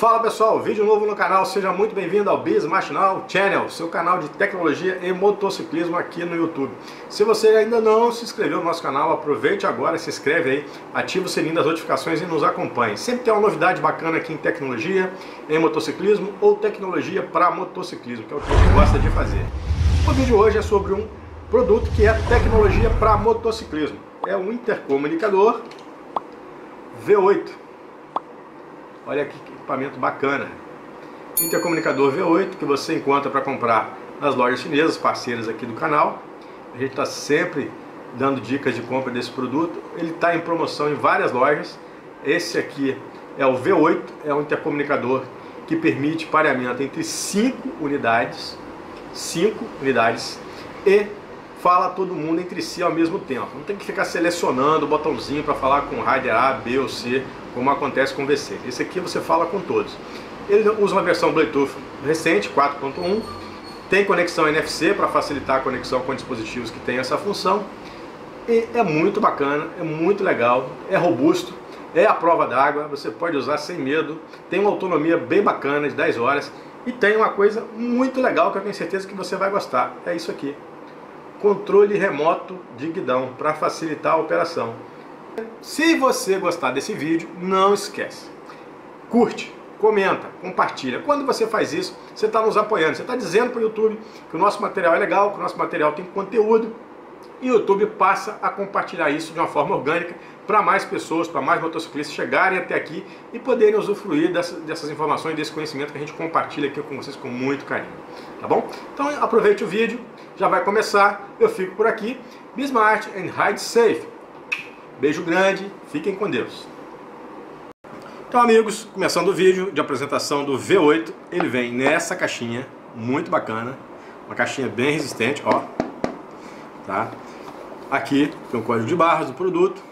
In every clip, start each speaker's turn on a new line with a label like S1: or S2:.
S1: Fala pessoal, vídeo novo no canal, seja muito bem-vindo ao Biz Machinal Channel, seu canal de tecnologia e motociclismo aqui no YouTube. Se você ainda não se inscreveu no nosso canal, aproveite agora, se inscreve aí, ativa o sininho das notificações e nos acompanhe. Sempre tem uma novidade bacana aqui em tecnologia, em motociclismo ou tecnologia para motociclismo, que é o que a gente gosta de fazer. O vídeo hoje é sobre um produto que é tecnologia para motociclismo. É um intercomunicador V8. Olha que equipamento bacana. Intercomunicador V8 que você encontra para comprar nas lojas chinesas, parceiras aqui do canal. A gente está sempre dando dicas de compra desse produto. Ele está em promoção em várias lojas. Esse aqui é o V8, é um intercomunicador que permite pareamento entre 5 unidades e fala todo mundo entre si ao mesmo tempo. Não tem que ficar selecionando o botãozinho para falar com o rider A, B ou C, como acontece com o V6. Esse aqui você fala com todos. Ele usa uma versão Bluetooth recente, 4.1, tem conexão NFC para facilitar a conexão com dispositivos que têm essa função. E é muito bacana, é muito legal, é robusto, é à prova d'água, você pode usar sem medo, tem uma autonomia bem bacana de 10 horas e tem uma coisa muito legal que eu tenho certeza que você vai gostar, é isso aqui. Controle remoto de guidão para facilitar a operação. Se você gostar desse vídeo, não esquece, curte, comenta, compartilha. Quando você faz isso, você está nos apoiando, você está dizendo para o YouTube que o nosso material é legal, que o nosso material tem conteúdo, e o YouTube passa a compartilhar isso de uma forma orgânica para mais pessoas, para mais motociclistas chegarem até aqui e poderem usufruir dessas informações, desse conhecimento que a gente compartilha aqui com vocês com muito carinho, tá bom? Então aproveite o vídeo, já vai começar, eu fico por aqui. Be smart and ride safe. Beijo grande, fiquem com Deus. Então amigos, começando o vídeo de apresentação do V8, ele vem nessa caixinha muito bacana, uma caixinha bem resistente, ó, tá? Aqui tem o código de barras do produto.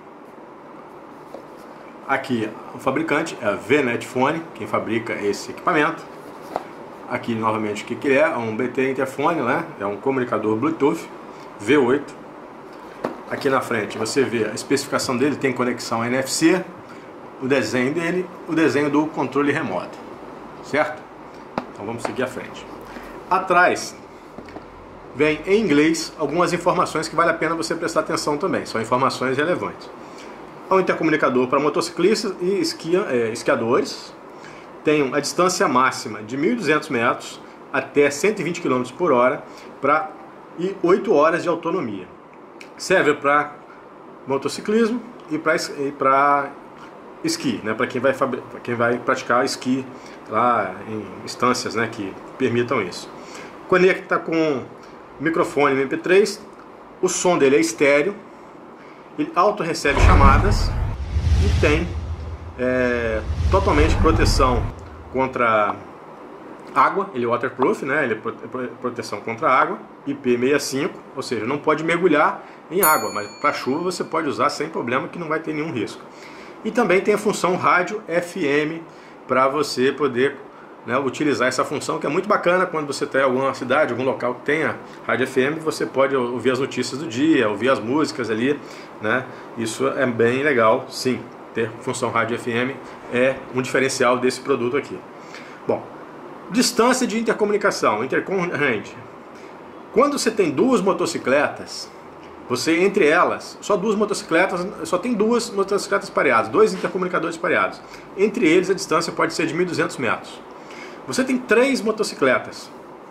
S1: Aqui o fabricante é a VNetFone, quem fabrica esse equipamento. Aqui novamente o que é um BT Interfone, né? É um comunicador Bluetooth V8. Aqui na frente você vê a especificação dele, tem conexão NFC, o desenho dele, o desenho do controle remoto, certo? Então vamos seguir à frente. Atrás vem em inglês algumas informações que vale a pena você prestar atenção também, são informações relevantes. É um intercomunicador para motociclistas e esquiadores. Tem a distância máxima de 1.200 metros até 120 km por hora e 8 horas de autonomia. Serve para motociclismo e para esqui, né? Para quem vai praticar esqui lá em instâncias, né, que permitam isso. Conecta com microfone MP3, o som dele é estéreo, ele auto recebe chamadas e tem totalmente proteção contra água, ele é waterproof, né? Ele é proteção contra água, IP65, ou seja, não pode mergulhar em água, mas para chuva você pode usar sem problema que não vai ter nenhum risco. E também tem a função rádio FM para você poder, né, utilizar essa função, que é muito bacana quando você está em alguma cidade, algum local que tenha rádio FM, você pode ouvir as notícias do dia, ouvir as músicas ali, né? Isso é bem legal, sim, ter função rádio FM é um diferencial desse produto aqui. Bom, distância de intercomunicação, Intercom Range. Quando você tem duas motocicletas, você entre elas, só tem duas motocicletas pareadas, dois intercomunicadores pareados. Entre eles a distância pode ser de 1.200 metros. Você tem três motocicletas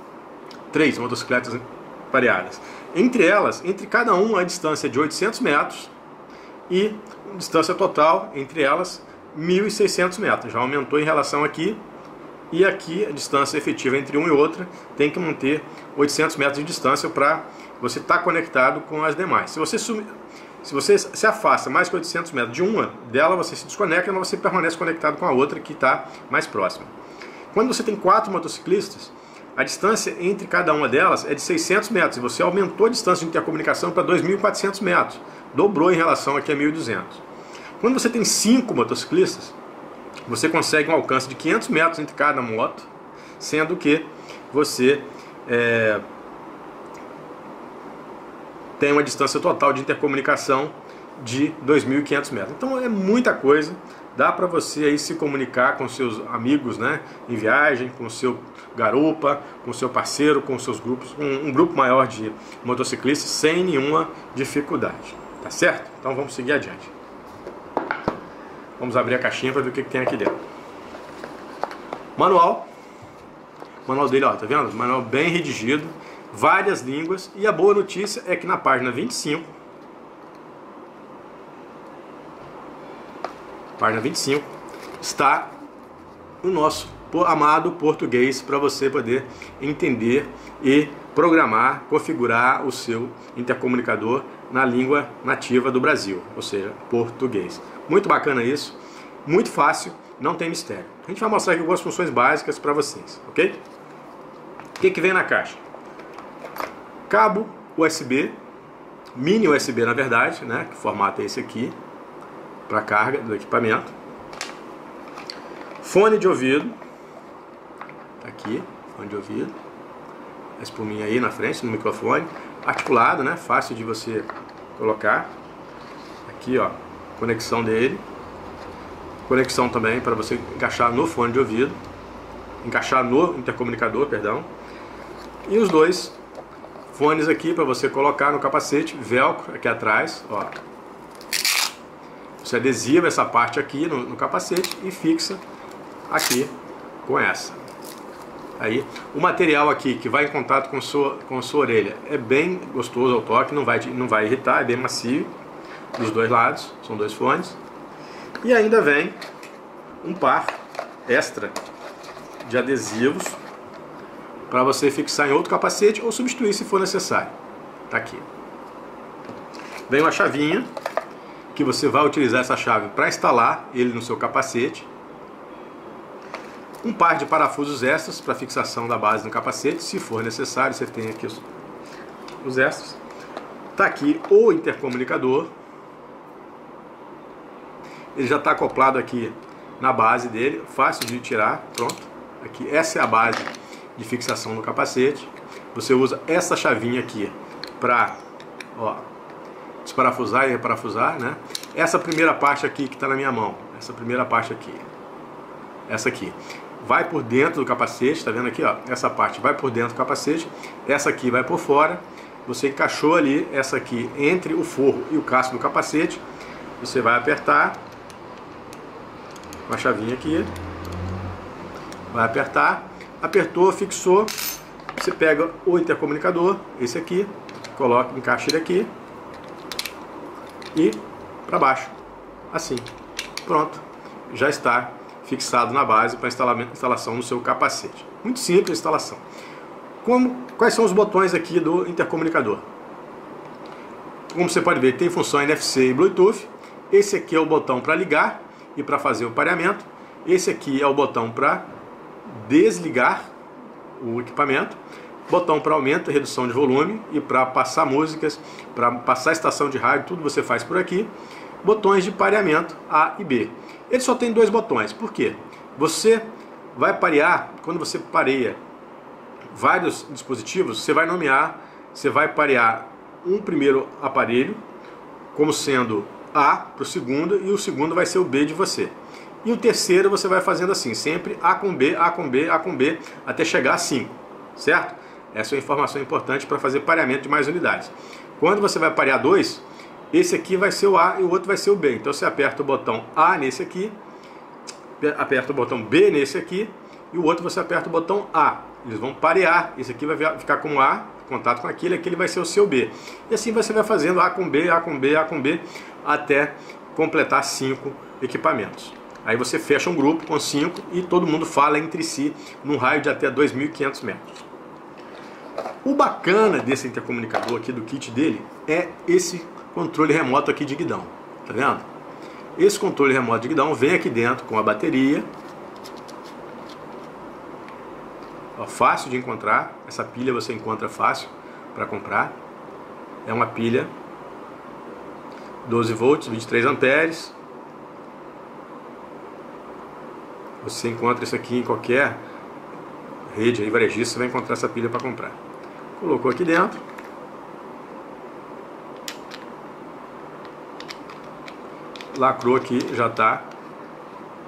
S1: pareadas. Entre elas, entre cada uma a distância de 800 metros e distância total entre elas 1.600 metros. Já aumentou em relação aqui. E aqui a distância efetiva entre uma e outra tem que manter 800 metros de distância para você estar conectado com as demais. Se você se afasta mais que 800 metros de uma dela, você se desconecta, mas você permanece conectado com a outra que está mais próxima. Quando você tem 4 motociclistas, a distância entre cada uma delas é de 600 metros e você aumentou a distância de intercomunicação para 2.400 metros. Dobrou em relação aqui a 1.200. Quando você tem 5 motociclistas, você consegue um alcance de 500 metros entre cada moto, sendo que você tem uma distância total de intercomunicação de 2.500 metros. Então é muita coisa, dá para você aí se comunicar com seus amigos, né, em viagem, com o seu garupa, com o seu parceiro, com os seus grupos, um grupo maior de motociclistas sem nenhuma dificuldade, tá certo? Então vamos seguir adiante. Vamos abrir a caixinha para ver o que tem aqui dentro. Manual. O manual dele, ó, tá vendo? Manual bem redigido, várias línguas, e a boa notícia é que na página 25, está o nosso amado português para você poder entender e programar, configurar o seu intercomunicador na língua nativa do Brasil, ou seja, português. Muito bacana isso, muito fácil, não tem mistério. A gente vai mostrar aqui algumas funções básicas para vocês, ok? O que vem na caixa? Cabo USB, mini USB na verdade, né? Que formato é esse aqui, para carga do equipamento. Fone de ouvido, tá aqui, fone de ouvido. A espuminha aí na frente, no microfone. Articulado, né? Fácil de você colocar. Aqui, ó, conexão dele. Conexão também para você encaixar no fone de ouvido. Encaixar no intercomunicador, perdão. E os dois fones aqui para você colocar no capacete, velcro aqui atrás, ó. Você adesiva essa parte aqui no capacete e fixa aqui com essa. Aí, o material aqui que vai em contato com sua orelha é bem gostoso ao toque, não vai irritar, é bem macio dos dois lados, são dois fones. E ainda vem um par extra de adesivos para você fixar em outro capacete ou substituir se for necessário. Tá aqui. Vem uma chavinha que você vai utilizar essa chave para instalar ele no seu capacete. Um par de parafusos extras para fixação da base no capacete, se for necessário, você tem aqui os extras. Tá aqui o intercomunicador. Ele já está acoplado aqui na base dele, fácil de tirar, pronto. Aqui, essa é a base de fixação no capacete. Você usa essa chavinha aqui para desparafusar e reparafusar, né? Essa primeira parte aqui que está na minha mão, essa primeira parte aqui, essa aqui, vai por dentro do capacete, tá vendo aqui, ó? Essa parte vai por dentro do capacete, essa aqui vai por fora. Você encaixou ali essa aqui entre o forro e o casco do capacete. Você vai apertar com a chavinha aqui, vai apertar. Apertou, fixou, você pega o intercomunicador, esse aqui, coloca, encaixa ele aqui e para baixo, assim, pronto, já está fixado na base para instalação no seu capacete. Muito simples a instalação. Quais são os botões aqui do intercomunicador? Como você pode ver, tem função NFC e Bluetooth. Esse aqui é o botão para ligar e para fazer o pareamento. Esse aqui é o botão para desligar o equipamento, botão para aumento e redução de volume e para passar músicas, para passar estação de rádio, tudo você faz por aqui. Botões de pareamento A e B. Ele só tem dois botões, por quê? Você vai parear, quando você pareia vários dispositivos, você vai nomear, você vai parear um primeiro aparelho como sendo A para o segundo e o segundo vai ser o B de você. E o terceiro você vai fazendo assim, sempre A com B, A com B, A com B, até chegar a 5, certo? Essa é uma informação importante para fazer pareamento de mais unidades. Quando você vai parear dois, esse aqui vai ser o A e o outro vai ser o B. Então você aperta o botão A nesse aqui, aperta o botão B nesse aqui, e o outro você aperta o botão A. Eles vão parear, esse aqui vai ficar com A, contato com aquele vai ser o seu B. E assim você vai fazendo A com B, A com B, A com B, até completar 5 equipamentos. Aí você fecha um grupo com 5 e todo mundo fala entre si num raio de até 2.500 metros. O bacana desse intercomunicador aqui, do kit dele, é esse controle remoto aqui de guidão. Tá vendo? Esse controle remoto de guidão vem aqui dentro com a bateria. Ó, fácil de encontrar. Essa pilha você encontra fácil para comprar. É uma pilha 12 volts, 23 amperes. Você encontra isso aqui em qualquer rede aí, varejista, você vai encontrar essa pilha para comprar. Colocou aqui dentro. Lacrou aqui, já está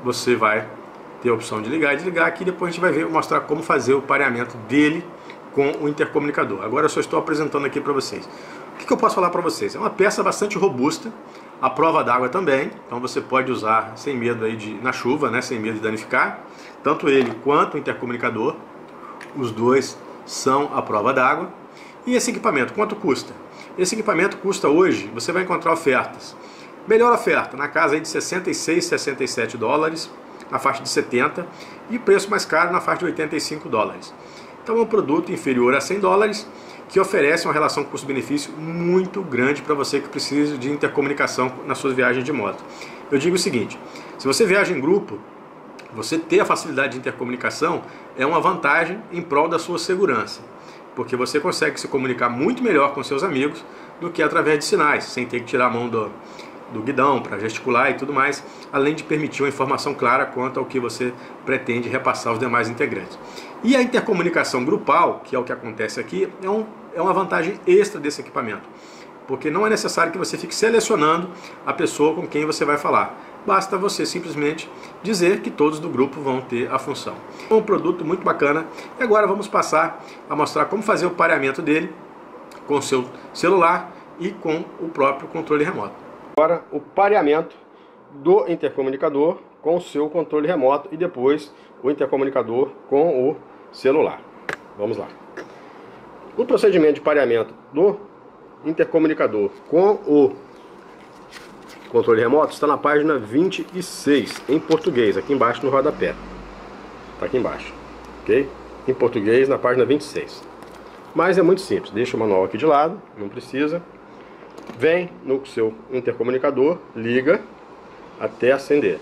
S1: você vai ter a opção de ligar e desligar. Aqui depois a gente vai mostrar como fazer o pareamento dele com o intercomunicador. Agora eu só estou apresentando aqui para vocês. O que eu posso falar para vocês? É uma peça bastante robusta, a prova d'água também, então você pode usar sem medo aí na chuva, né, sem medo de danificar. Tanto ele quanto o intercomunicador, os dois são a prova d'água. E esse equipamento, quanto custa? Esse equipamento custa hoje, você vai encontrar ofertas. Melhor oferta, na casa aí de 66, 67 dólares, na faixa de 70, e preço mais caro na faixa de 85 dólares. Então é um produto inferior a 100 dólares, que oferece uma relação custo-benefício muito grande para você que precisa de intercomunicação nas suas viagens de moto. Eu digo o seguinte, se você viaja em grupo, você ter a facilidade de intercomunicação é uma vantagem em prol da sua segurança, porque você consegue se comunicar muito melhor com seus amigos do que através de sinais, sem ter que tirar a mão do guidão para gesticular e tudo mais, além de permitir uma informação clara quanto ao que você pretende repassar aos demais integrantes. E a intercomunicação grupal, que é o que acontece aqui, é uma vantagem extra desse equipamento, porque não é necessário que você fique selecionando a pessoa com quem você vai falar. Basta você simplesmente dizer que todos do grupo vão ter a função. É um produto muito bacana e agora vamos passar a mostrar como fazer o pareamento dele com o seu celular e com o próprio controle remoto. Agora o pareamento do intercomunicador com o seu controle remoto e depois o intercomunicador com o celular. Vamos lá. O procedimento de pareamento do intercomunicador com o controle remoto está na página 26 em português, aqui embaixo no rodapé. Está aqui embaixo, ok? Em português na página 26. Mas é muito simples, deixa o manual aqui de lado, não precisa. Vem no seu intercomunicador, liga até acender.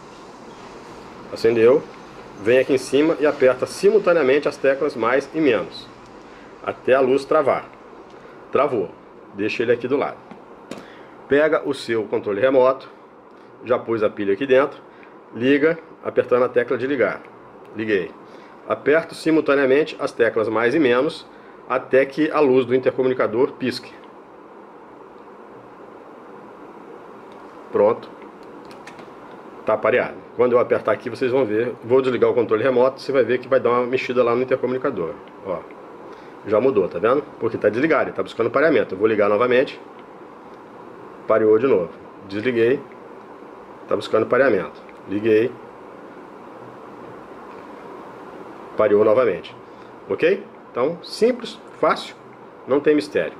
S1: Acendeu, vem aqui em cima e aperta simultaneamente as teclas mais e menos, até a luz travar. Travou, deixa ele aqui do lado. Pega o seu controle remoto, já pus a pilha aqui dentro, liga apertando a tecla de ligar. Liguei. Aperto simultaneamente as teclas mais e menos até que a luz do intercomunicador pisque. Pronto. Está pareado. Quando eu apertar aqui vocês vão ver, vou desligar o controle remoto, você vai ver que vai dar uma mexida lá no intercomunicador. Ó, já mudou, tá vendo? Porque está desligado, ele está buscando pareamento. Eu vou ligar novamente. Pareou de novo. Desliguei. Está buscando pareamento. Liguei. Pareou novamente. Ok? Então, simples, fácil, não tem mistério.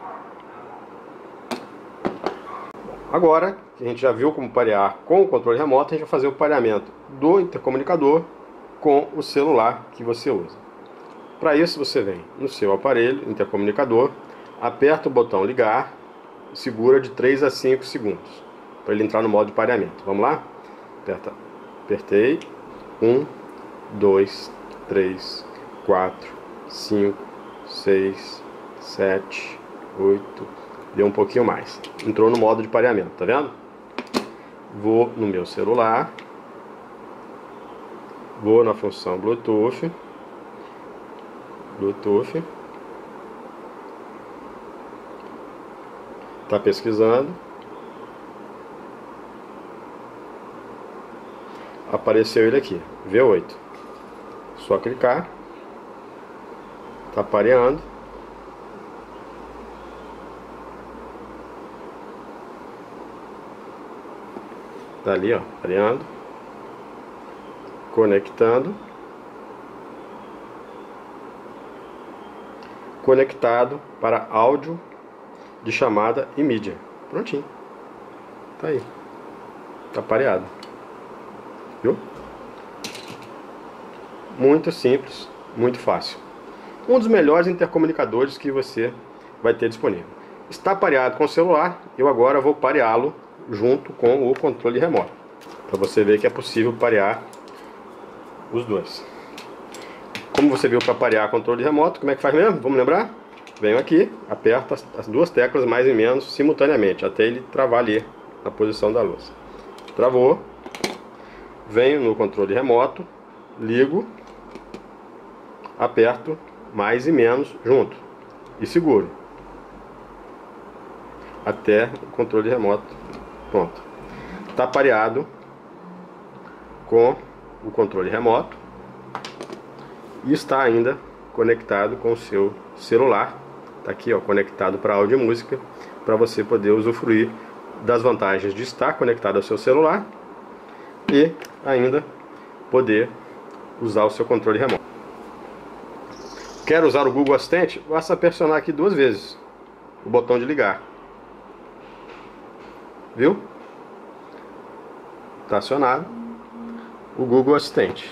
S1: Agora que a gente já viu como parear com o controle remoto, a gente vai fazer o pareamento do intercomunicador com o celular que você usa. Para isso você vem no seu aparelho, intercomunicador, aperta o botão ligar, segura de 3 a 5 segundos para ele entrar no modo de pareamento. Vamos lá? Apertei. 1, 2, 3, 4, 5, 6, 7, 8... Deu um pouquinho mais. Entrou no modo de pareamento, tá vendo? Vou no meu celular. Vou na função Bluetooth. Tá pesquisando. Apareceu ele aqui, V8. Só clicar. Tá pareando. Tá ali, ó, pareando. Conectando. Conectado para áudio de chamada e mídia. Prontinho. Tá aí. Tá pareado. Viu? Muito simples, muito fácil. Um dos melhores intercomunicadores que você vai ter disponível. Está pareado com o celular, eu agora vou pareá-lo junto com o controle remoto, para você ver que é possível parear os dois. Como você viu para parear controle remoto, como é que faz mesmo? Vamos lembrar? Venho aqui, aperto as duas teclas mais e menos simultaneamente, até ele travar ali na posição da luz. Travou. Venho no controle remoto, ligo, aperto mais e menos junto e seguro até o controle remoto. Pronto. Está pareado com o controle remoto e está ainda conectado com o seu celular. Está aqui, ó, conectado para áudio e música, para você poder usufruir das vantagens de estar conectado ao seu celular e ainda poder usar o seu controle remoto. Quer usar o Google Assistente? Basta pressionar aqui 2 vezes o botão de ligar. Viu? Está acionado o Google Assistente.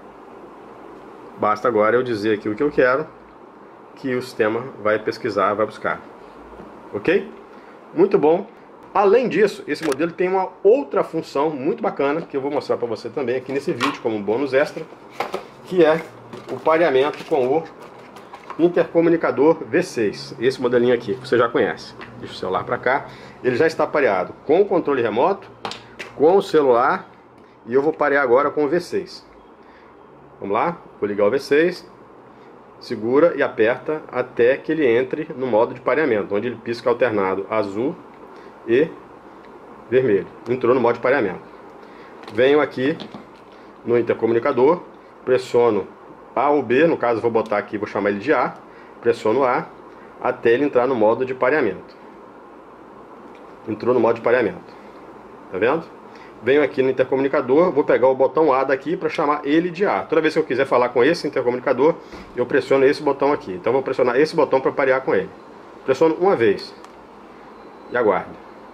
S1: Basta agora eu dizer aqui o que eu quero, que o sistema vai pesquisar, vai buscar. Ok? Muito bom. Além disso, esse modelo tem uma outra função muito bacana, que eu vou mostrar para você também aqui nesse vídeo, como um bônus extra, que é o pareamento com o intercomunicador V6. Esse modelinho aqui, que você já conhece. Deixa o celular para cá. Ele já está pareado com o controle remoto, com o celular, e eu vou parear agora com o V6. Vamos lá? Vou ligar o V6, segura e aperta até que ele entre no modo de pareamento, onde ele pisca alternado azul e vermelho. Entrou no modo de pareamento. Venho aqui no intercomunicador, pressiono A ou B, no caso vou botar aqui, vou chamar ele de A, pressiono A até ele entrar no modo de pareamento. Entrou no modo de pareamento. Tá vendo? Venho aqui no intercomunicador, vou pegar o botão A daqui para chamar ele de A. Toda vez que eu quiser falar com esse intercomunicador, eu pressiono esse botão aqui. Então vou pressionar esse botão para parear com ele. Pressiono uma vez e aguardo.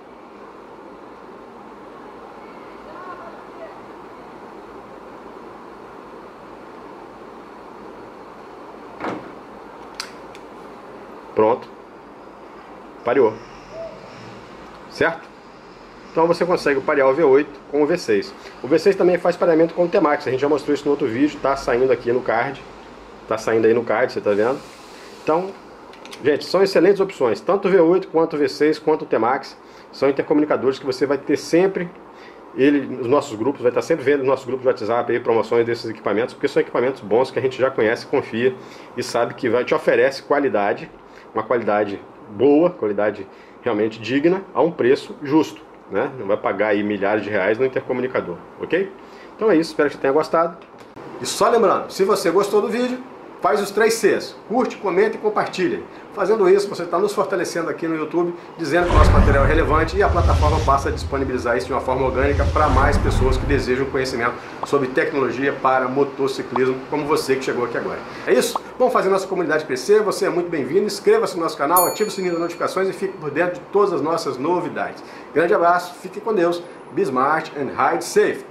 S1: Pronto. Pareou. Certo? Então você consegue parear o V8 com o V6. O V6 também faz pareamento com o Tmax. A gente já mostrou isso no outro vídeo. Está saindo aqui no card. Está saindo aí no card, você está vendo? Então, gente, são excelentes opções. Tanto o V8 quanto o V6 quanto o Tmax são intercomunicadores que você vai ter sempre nos nossos grupos, vai estar sempre vendo nos nossos grupos de WhatsApp aí, promoções desses equipamentos, porque são equipamentos bons que a gente já conhece, confia e sabe que te oferece qualidade, uma qualidade boa, qualidade realmente digna, a um preço justo, né? Não vai pagar aí milhares de reais no intercomunicador, ok? Então é isso, espero que você tenha gostado. E só lembrando, se você gostou do vídeo, faz os 3 Cs, curte, comenta e compartilha. Fazendo isso, você está nos fortalecendo aqui no YouTube, dizendo que o nosso material é relevante e a plataforma passa a disponibilizar isso de uma forma orgânica para mais pessoas que desejam conhecimento sobre tecnologia para motociclismo, como você que chegou aqui agora. É isso? Vamos fazer nossa comunidade crescer, você é muito bem-vindo, inscreva-se no nosso canal, ative o sininho das notificações e fique por dentro de todas as nossas novidades. Grande abraço, fique com Deus, be smart and ride safe.